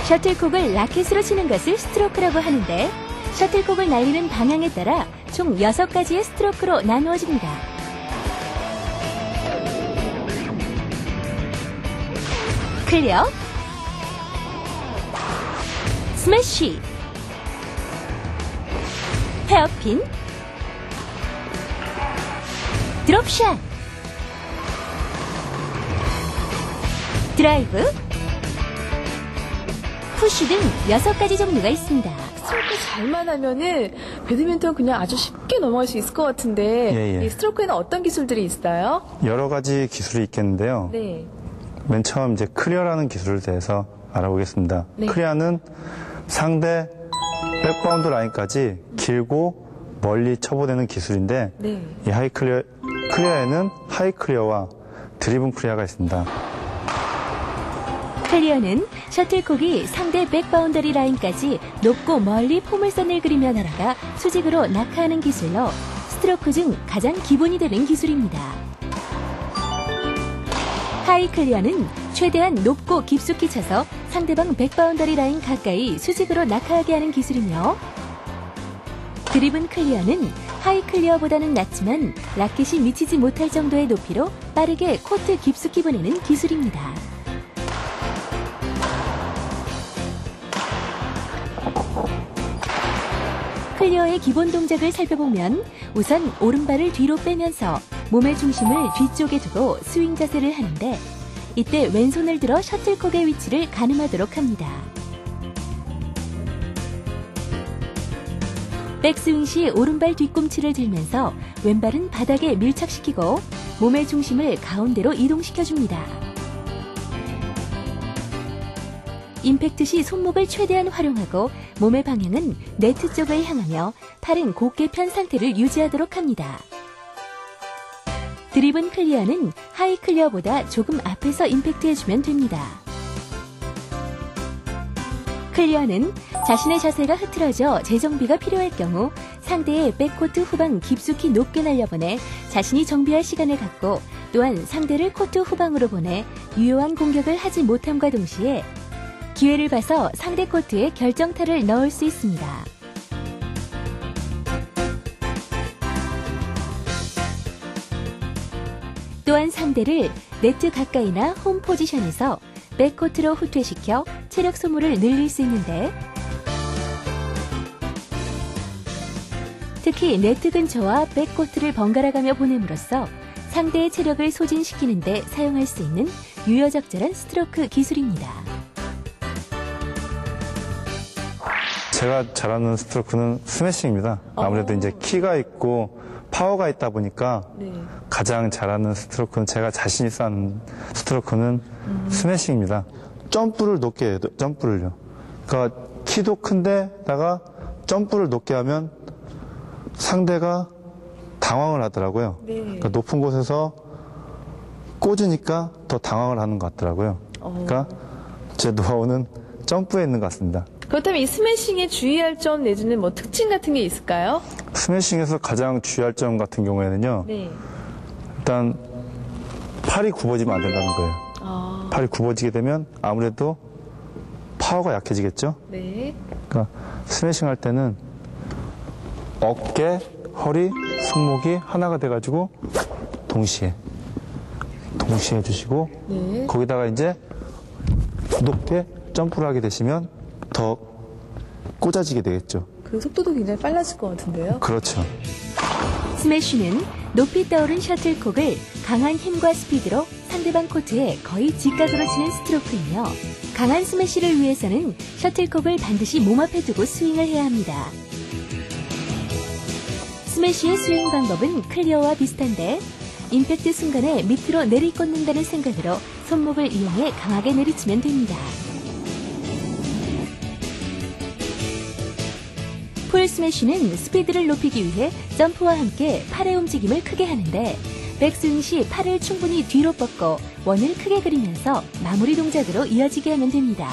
셔틀콕을 라켓으로 치는 것을 스트로크라고 하는데 셔틀콕을 날리는 방향에 따라 총 6가지의 스트로크로 나누어집니다. 클리어, 스매시, 헤어핀, 드롭샷, 드라이브, 푸시 등 6가지 종류가 있습니다. 스트로크 잘만 하면은 배드민턴 그냥 아주 쉽게 넘어갈 수 있을 것 같은데 이 스트로크에는 어떤 기술들이 있어요? 여러 가지 기술이 있겠는데요. 네. 맨 처음 이제 클리어라는 기술에 대해서 알아보겠습니다. 네. 클리어는 상대 백바운드 라인까지 길고 멀리 쳐보내는 기술인데 네. 이 클리어에는 하이 클리어와 드리븐 클리어가 있습니다. 클리어는 셔틀콕이 상대 백바운더리 라인까지 높고 멀리 포물선을 그리며 날아가 수직으로 낙하하는 기술로 스트로크 중 가장 기본이 되는 기술입니다. 하이 클리어는 최대한 높고 깊숙이 쳐서 상대방 백바운더리 라인 가까이 수직으로 낙하하게 하는 기술이며 드리븐 클리어는 하이 클리어보다는 낮지만 라켓이 미치지 못할 정도의 높이로 빠르게 코트 깊숙이 보내는 기술입니다. 클리어의 기본 동작을 살펴보면 우선 오른발을 뒤로 빼면서 몸의 중심을 뒤쪽에 두고 스윙 자세를 하는데 이때 왼손을 들어 셔틀콕의 위치를 가늠하도록 합니다. 백스윙 시 오른발 뒤꿈치를 들면서 왼발은 바닥에 밀착시키고 몸의 중심을 가운데로 이동시켜줍니다. 임팩트 시 손목을 최대한 활용하고 몸의 방향은 네트 쪽을 향하며 팔은 곧게 편 상태를 유지하도록 합니다. 드리븐 클리어는 하이 클리어보다 조금 앞에서 임팩트해주면 됩니다. 클리어는 자신의 자세가 흐트러져 재정비가 필요할 경우 상대의 백코트 후방 깊숙이 높게 날려보내 자신이 정비할 시간을 갖고 또한 상대를 코트 후방으로 보내 유효한 공격을 하지 못함과 동시에 기회를 봐서 상대 코트에 결정타를 넣을 수 있습니다. 또한 상대를 네트 가까이나 홈 포지션에서 백코트로 후퇴시켜 체력 소모를 늘릴 수 있는데 특히 네트 근처와 백코트를 번갈아가며 보냄으로써 상대의 체력을 소진시키는 데 사용할 수 있는 유효적절한 스트로크 기술입니다. 제가 잘하는 스트로크는 스매싱입니다. 아무래도 이제 키가 있고 파워가 있다 보니까 가장 잘하는 스트로크는 제가 자신 있어 하는 스트로크는 스매싱입니다. 점프를 높게 해요. 점프를요. 그러니까 키도 큰데다가 점프를 높게 하면 상대가 당황을 하더라고요. 그러니까 높은 곳에서 꽂으니까 더 당황을 하는 것 같더라고요. 그러니까 제 노하우는 점프에 있는 것 같습니다. 그렇다면 이 스매싱에 주의할 점 내지는 뭐 특징 같은 게 있을까요? 스매싱에서 가장 주의할 점 같은 경우에는요. 일단 팔이 굽어지면 안 된다는 거예요. 팔이 굽어지게 되면 아무래도 파워가 약해지겠죠. 그러니까 스매싱 할 때는 어깨, 허리, 손목이 하나가 돼가지고 동시에 해주시고 거기다가 이제 높게 점프를 하게 되시면 더 꽂아지게 되겠죠. 그 속도도 굉장히 빨라질 것 같은데요? 그렇죠. 스매시는 높이 떠오른 셔틀콕을 강한 힘과 스피드로 상대방 코트에 거의 직각으로 치는 스트로크이며 강한 스매시를 위해서는 셔틀콕을 반드시 몸 앞에 두고 스윙을 해야 합니다. 스매시의 스윙 방법은 클리어와 비슷한데 임팩트 순간에 밑으로 내리꽂는다는 생각으로 손목을 이용해 강하게 내리치면 됩니다. 풀 스매시는 스피드를 높이기 위해 점프와 함께 팔의 움직임을 크게 하는데 백스윙 시 팔을 충분히 뒤로 뻗고 원을 크게 그리면서 마무리 동작으로 이어지게 하면 됩니다.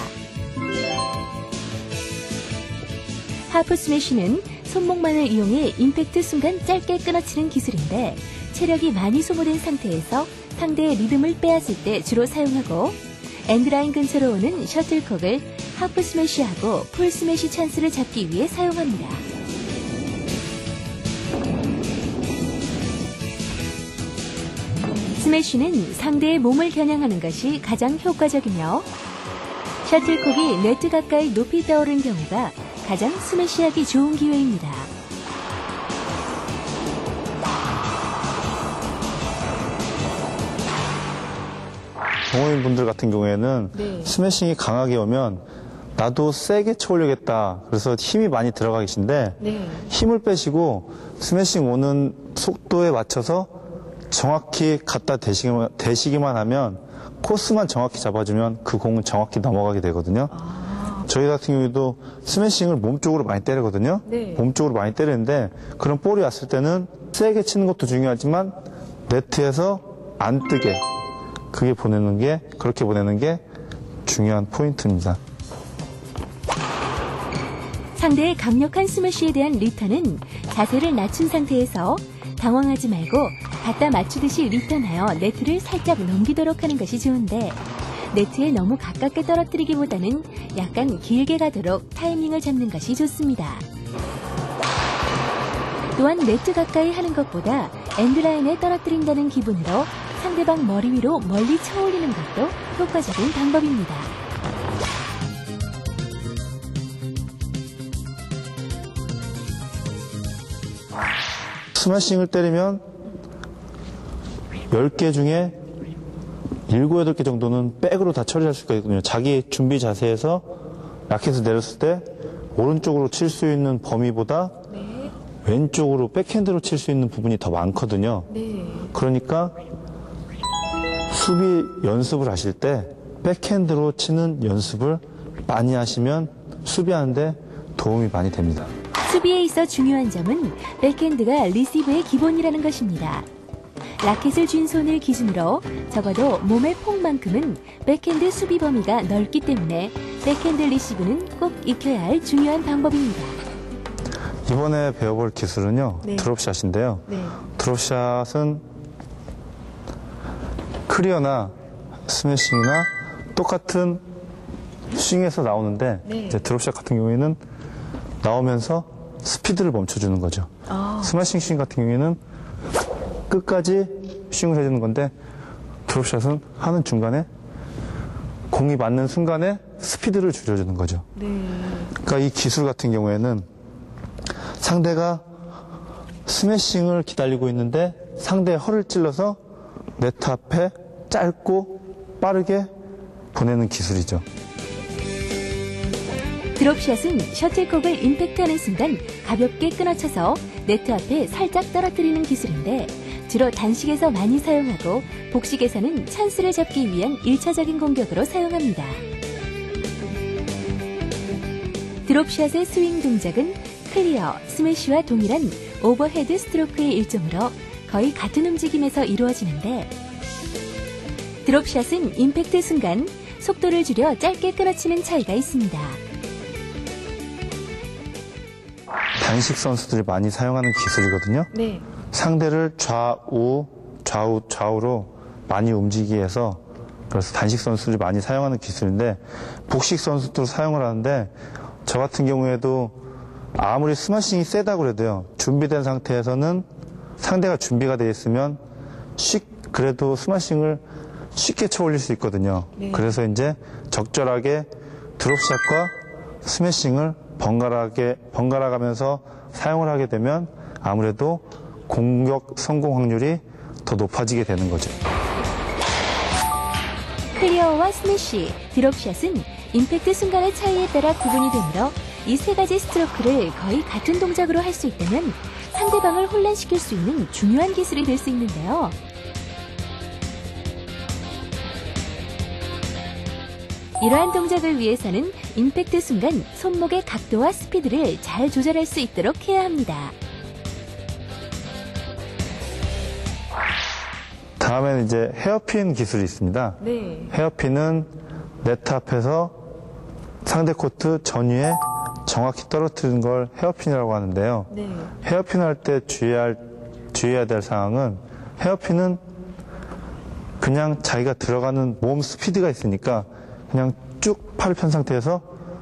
하프 스매시는 손목만을 이용해 임팩트 순간 짧게 끊어치는 기술인데 체력이 많이 소모된 상태에서 상대의 리듬을 빼앗을 때 주로 사용하고 엔드라인 근처로 오는 셔틀콕을 하프 스매시하고 풀 스매시 찬스를 잡기 위해 사용합니다. 스매시는 상대의 몸을 겨냥하는 것이 가장 효과적이며 셔틀콕이 네트 가까이 높이 떠오른 경우가 가장 스매시하기 좋은 기회입니다. 동호인분들 같은 경우에는 스매싱이 강하게 오면 나도 세게 쳐올려겠다. 그래서 힘이 많이 들어가 계신데 힘을 빼시고 스매싱 오는 속도에 맞춰서 정확히 갖다 대시기만 하면 코스만 정확히 잡아주면 그 공은 정확히 넘어가게 되거든요. 저희 같은 경우에도 스매싱을 몸쪽으로 많이 때리거든요. 몸쪽으로 많이 때리는데 그런 볼이 왔을 때는 세게 치는 것도 중요하지만 네트에서 안 뜨게 그렇게 보내는 게 중요한 포인트입니다. 상대의 강력한 스매시에 대한 리턴은 자세를 낮춘 상태에서 당황하지 말고 갖다 맞추듯이 리턴하여 네트를 살짝 넘기도록 하는 것이 좋은데 네트에 너무 가깝게 떨어뜨리기보다는 약간 길게 가도록 타이밍을 잡는 것이 좋습니다. 또한 네트 가까이 하는 것보다 엔드라인에 떨어뜨린다는 기분으로 상대방 머리 위로 멀리 쳐올리는 것도 효과적인 방법입니다. 스매싱을 때리면 10개 중에 7, 8개 정도는 백으로 다 처리할 수가 있거든요. 자기 준비 자세에서 라켓을 내렸을 때 오른쪽으로 칠 수 있는 범위보다 왼쪽으로 백핸드로 칠 수 있는 부분이 더 많거든요. 그러니까 수비 연습을 하실 때 백핸드로 치는 연습을 많이 하시면 수비하는데 도움이 많이 됩니다. 수비에 있어 중요한 점은 백핸드가 리시브의 기본이라는 것입니다. 라켓을 쥔 손을 기준으로 적어도 몸의 폭만큼은 백핸드 수비 범위가 넓기 때문에 백핸드 리시브는 꼭 익혀야 할 중요한 방법입니다. 이번에 배워볼 기술은요. 드롭샷인데요. 드롭샷은 클리어나 스매싱이나 똑같은 스윙에서 나오는데 이제 드롭샷 같은 경우에는 나오면서 스피드를 멈춰주는 거죠. 스매싱 스윙 같은 경우에는 끝까지 스윙을 해주는 건데 드롭샷은 하는 중간에 공이 맞는 순간에 스피드를 줄여주는 거죠. 그러니까 이 기술 같은 경우에는 상대가 스매싱을 기다리고 있는데 상대의 허를 찔러서 네트 앞에 짧고 빠르게 보내는 기술이죠. 드롭샷은 셔틀콕을 임팩트하는 순간 가볍게 끊어쳐서 네트 앞에 살짝 떨어뜨리는 기술인데 주로 단식에서 많이 사용하고 복식에서는 찬스를 잡기 위한 1차적인 공격으로 사용합니다. 드롭샷의 스윙 동작은 클리어, 스매시와 동일한 오버헤드 스트로크의 일종으로 거의 같은 움직임에서 이루어지는데 드롭샷은 임팩트 순간 속도를 줄여 짧게 끊어치는 차이가 있습니다. 단식 선수들이 많이 사용하는 기술이거든요. 상대를 좌우로 많이 움직이게 해서 그래서 단식 선수들이 많이 사용하는 기술인데 복식 선수도 사용을 하는데 저 같은 경우에도 아무리 스매싱이 세다고 그래도요. 준비된 상태에서는 상대가 준비가 되어 있으면 그래도 스매싱을 쉽게 쳐올릴 수 있거든요. 그래서 이제 적절하게 드롭샷과 스매싱을 번갈아 가면서 사용을 하게 되면 아무래도 공격 성공 확률이 더 높아지게 되는 거죠. 클리어와 스매시, 드롭샷은 임팩트 순간의 차이에 따라 구분이 되므로 이 세 가지 스트로크를 거의 같은 동작으로 할 수 있다면 상대방을 혼란시킬 수 있는 중요한 기술이 될 수 있는데요. 이러한 동작을 위해서는 임팩트 순간 손목의 각도와 스피드를 잘 조절할 수 있도록 해야 합니다. 다음에는 이제 헤어핀 기술이 있습니다. 헤어핀은 네트 앞에서 상대 코트 전위에 정확히 떨어뜨리는 걸 헤어핀이라고 하는데요. 헤어핀을 할 때 주의해야 될 상황은 헤어핀은 그냥 자기가 들어가는 몸 스피드가 있으니까 그냥 쭉 팔을 편 상태에서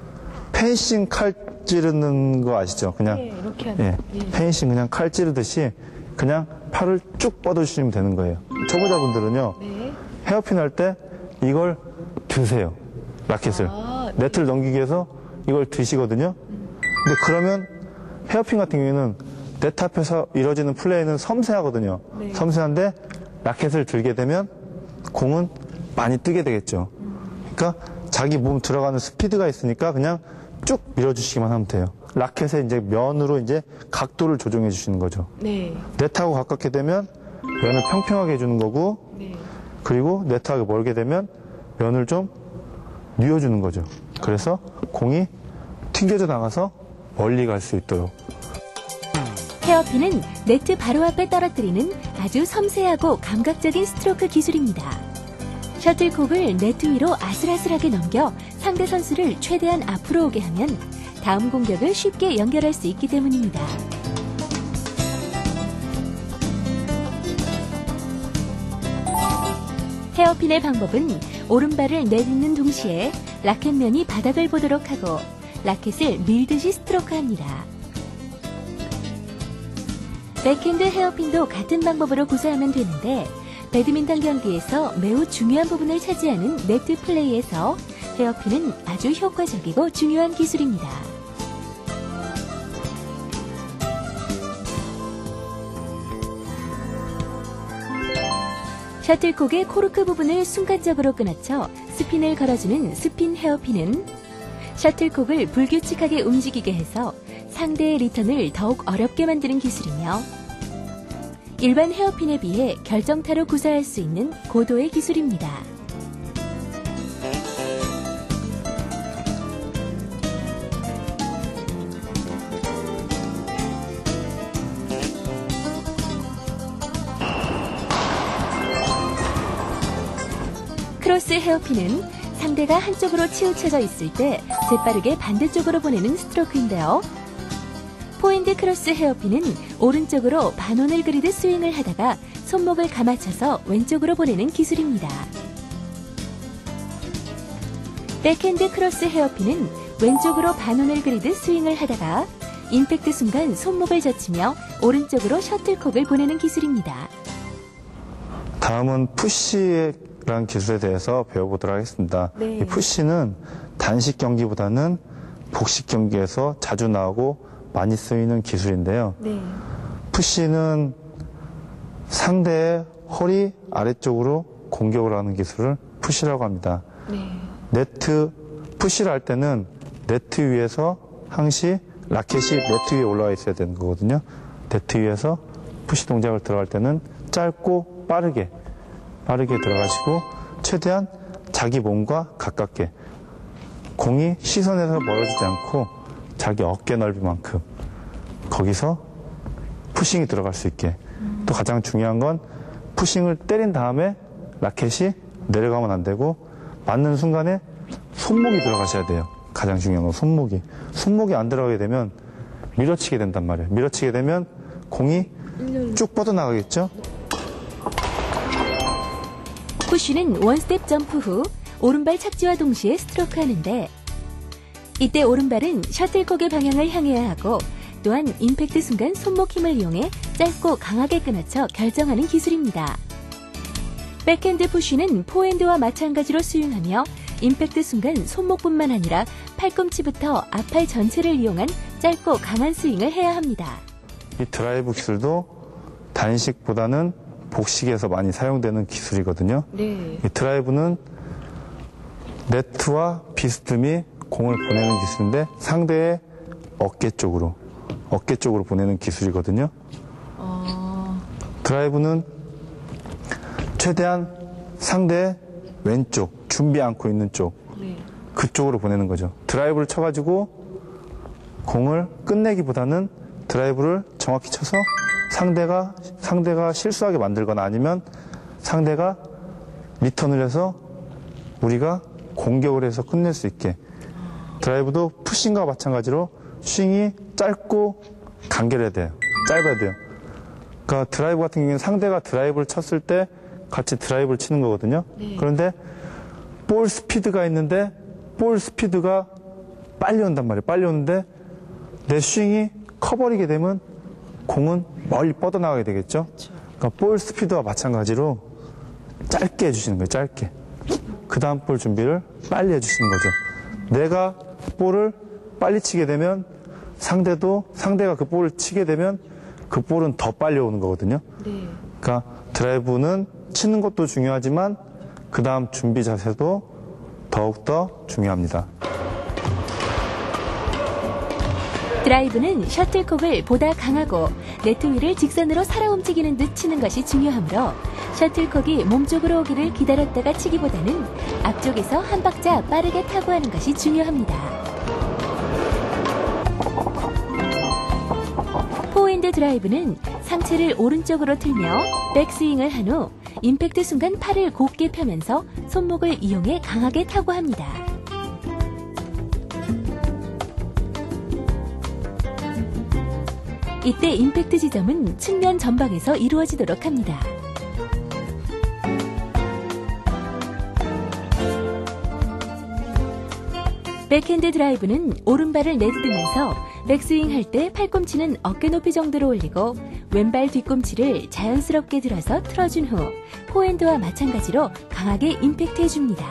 펜싱 칼 찌르는 거 아시죠? 그냥 네, 이렇게 하는. 펜싱 그냥 칼 찌르듯이 그냥 팔을 쭉 뻗어주시면 되는 거예요. 초보자분들은요, 네. 헤어핀 할 때 이걸 드세요. 라켓을. 네트를 넘기기 위해서 이걸 드시거든요. 근데 그러면 헤어핀 같은 경우에는 네트 앞에서 이루어지는 플레이는 섬세하거든요. 네. 섬세한데 라켓을 들게 되면 공은 많이 뜨게 되겠죠. 그러니까 자기 몸 들어가는 스피드가 있으니까 그냥 쭉 밀어주시기만 하면 돼요. 라켓의 이제 면으로 이제 각도를 조정해 주시는 거죠. 네. 네트하고 가깝게 되면 면을 평평하게 해주는 거고, 네. 그리고 네트하고 멀게 되면 면을 좀 뉘어주는 거죠. 그래서 공이 튕겨져 나가서 멀리 갈 수 있도록. 헤어핀은 네트 바로 앞에 떨어뜨리는 아주 섬세하고 감각적인 스트로크 기술입니다. 셔틀콕을 네트 위로 아슬아슬하게 넘겨 상대 선수를 최대한 앞으로 오게 하면 다음 공격을 쉽게 연결할 수 있기 때문입니다. 헤어핀의 방법은 오른발을 내딛는 동시에 라켓면이 바닥을 보도록 하고 라켓을 밀듯이 스트로크합니다. 백핸드 헤어핀도 같은 방법으로 구사하면 되는데 배드민턴 경기에서 매우 중요한 부분을 차지하는 네트 플레이에서 헤어핀은 아주 효과적이고 중요한 기술입니다. 셔틀콕의 코르크 부분을 순간적으로 끊어쳐 스핀을 걸어주는 스핀 헤어핀은 셔틀콕을 불규칙하게 움직이게 해서 상대의 리턴을 더욱 어렵게 만드는 기술이며 일반 헤어핀에 비해 결정타로 구사할 수 있는 고도의 기술입니다. 크로스 헤어핀은 상대가 한쪽으로 치우쳐져 있을 때 재빠르게 반대쪽으로 보내는 스트로크인데요. 포핸드 크로스 헤어핀은 오른쪽으로 반원을 그리듯 스윙을 하다가 손목을 감아쳐서 왼쪽으로 보내는 기술입니다. 백핸드 크로스 헤어핀은 왼쪽으로 반원을 그리듯 스윙을 하다가 임팩트 순간 손목을 젖히며 오른쪽으로 셔틀콕을 보내는 기술입니다. 다음은 푸시라는 기술에 대해서 배워보도록 하겠습니다. 네. 이 푸시는 단식 경기보다는 복식 경기에서 자주 나오고 많이 쓰이는 기술인데요. 네. 푸시는 상대의 허리 아래쪽으로 공격을 하는 기술을 푸시라고 합니다. 네. 푸시를 할 때는 네트 위에서 항시 라켓이 네트 위에 올라와 있어야 되는 거거든요. 네트 위에서 푸시 동작을 들어갈 때는 짧고 빠르게 들어가시고 최대한 자기 몸과 가깝게 공이 시선에서 멀어지지 않고 자기 어깨 넓이만큼 거기서 푸싱이 들어갈 수 있게. 또 가장 중요한 건 푸싱을 때린 다음에 라켓이 내려가면 안 되고 맞는 순간에 손목이 들어가셔야 돼요. 가장 중요한 건 손목이 안 들어가게 되면 밀어치게 된단 말이에요. 밀어치게 되면 공이 쭉 뻗어나가겠죠. 푸시는 원스텝 점프 후 오른발 착지와 동시에 스트로크 하는데 이때 오른발은 셔틀콕의 방향을 향해야 하고 또한 임팩트 순간 손목 힘을 이용해 짧고 강하게 끊어쳐 결정하는 기술입니다. 백핸드 푸시는 포핸드와 마찬가지로 스윙하며 임팩트 순간 손목뿐만 아니라 팔꿈치부터 앞팔 전체를 이용한 짧고 강한 스윙을 해야 합니다. 이 드라이브 기술도 단식보다는 복식에서 많이 사용되는 기술이거든요. 네. 이 드라이브는 네트와 비스듬히 공을 보내는 기술인데 상대의 어깨 쪽으로 보내는 기술이거든요. 드라이브는 최대한 상대의 왼쪽, 준비 않고 있는 쪽, 네. 그쪽으로 보내는 거죠. 드라이브를 쳐가지고 공을 끝내기보다는 드라이브를 정확히 쳐서 상대가 실수하게 만들거나 아니면 상대가 리턴을 해서 우리가 공격을 해서 끝낼 수 있게. 드라이브도 푸싱과 마찬가지로 스윙이 짧고 간결해야 돼요. 짧아야 돼요. 그러니까 드라이브 같은 경우에는 상대가 드라이브를 쳤을 때 같이 드라이브를 치는 거거든요. 네. 그런데 볼 스피드가 있는데 볼 스피드가 빨리 온단 말이에요. 빨리 오는데 내 스윙이 커버리게 되면 공은 멀리 뻗어나가게 되겠죠. 그러니까 볼 스피드와 마찬가지로 짧게 해주시는 거예요. 짧게. 그 다음 볼 준비를 빨리 해주시는 거죠. 내가 볼을 빨리 치게 되면 상대가 그 볼을 치게 되면 그 볼은 더 빨리 오는 거거든요. 네. 그러니까 드라이브는 치는 것도 중요하지만 그 다음 준비 자세도 더욱더 중요합니다. 드라이브는 셔틀콕을 보다 강하고 네트 위를 직선으로 살아 움직이는 듯 치는 것이 중요하므로 셔틀콕이 몸쪽으로 오기를 기다렸다가 치기보다는 앞쪽에서 한 박자 빠르게 타고 하는 것이 중요합니다. 포핸드 드라이브는 상체를 오른쪽으로 틀며 백스윙을 한 후 임팩트 순간 팔을 곧게 펴면서 손목을 이용해 강하게 타고 합니다. 이때 임팩트 지점은 측면 전방에서 이루어지도록 합니다. 백핸드 드라이브는 오른발을 내딛으면서 백스윙 할 때 팔꿈치는 어깨 높이 정도로 올리고 왼발 뒤꿈치를 자연스럽게 들어서 틀어준 후 포핸드와 마찬가지로 강하게 임팩트 해줍니다.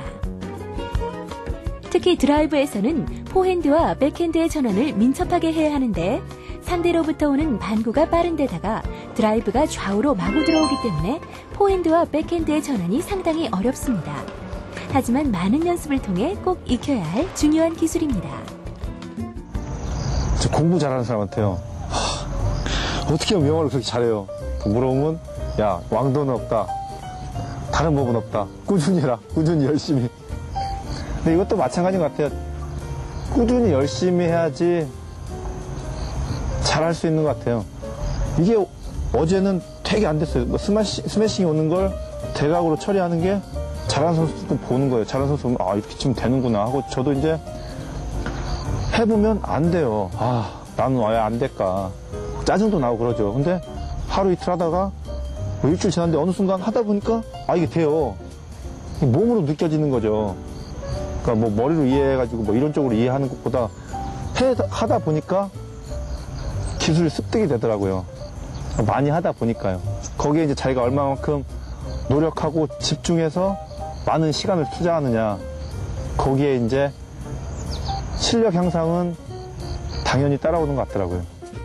특히 드라이브에서는 포핸드와 백핸드의 전환을 민첩하게 해야 하는데 상대로부터 오는 반구가 빠른 데다가 드라이브가 좌우로 마구 들어오기 때문에 포핸드와 백핸드의 전환이 상당히 어렵습니다. 하지만 많은 연습을 통해 꼭 익혀야 할 중요한 기술입니다. 공부 잘하는 사람한테요. 어떻게 하면 영어를 그렇게 잘해요? 물어보면 야, 왕도는 없다. 다른 법은 없다. 꾸준히 해라. 꾸준히 열심히. 근데 이것도 마찬가지인 것 같아요. 꾸준히 열심히 해야지 잘할 수 있는 것 같아요. 이게 어제는 되게 안 됐어요. 뭐 스매싱이 오는 걸 대각으로 처리하는 게 잘하는 선수도 보는 거예요. 잘하는 선수 보면 아, 이렇게 치면 되는구나 하고 저도 이제 해보면 안 돼요. 아, 나는 왜 안 될까. 짜증도 나고 그러죠. 근데 하루 이틀 하다가 뭐 일주일 지났는데 어느 순간 하다 보니까 아, 이게 돼요. 몸으로 느껴지는 거죠. 그러니까 뭐 머리로 이해해가지고 뭐 이런 쪽으로 이해하는 것보다 하다 보니까 기술이 습득이 되더라고요. 많이 하다 보니까요. 거기에 이제 자기가 얼마만큼 노력하고 집중해서 많은 시간을 투자하느냐. 거기에 이제 실력 향상은 당연히 따라오는 것 같더라고요.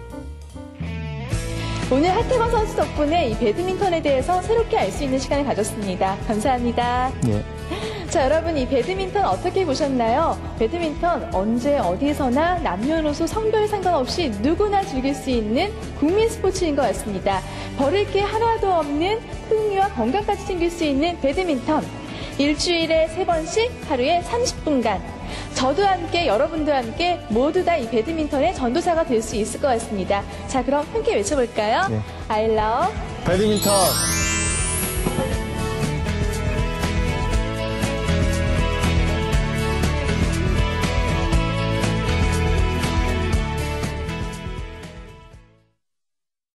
오늘 하태광 선수 덕분에 이 배드민턴에 대해서 새롭게 알 수 있는 시간을 가졌습니다. 감사합니다. 예. 자, 여러분 이 배드민턴 어떻게 보셨나요? 배드민턴 언제 어디서나 남녀노소 성별 상관없이 누구나 즐길 수 있는 국민 스포츠인 것 같습니다. 버릴 게 하나도 없는 흥미와 건강까지 챙길 수 있는 배드민턴. 일주일에 3번씩 하루에 30분간 저도 함께 여러분도 함께 모두 다 이 배드민턴의 전도사가 될 수 있을 것 같습니다. 자, 그럼 함께 외쳐볼까요? 네. I love 배드민턴!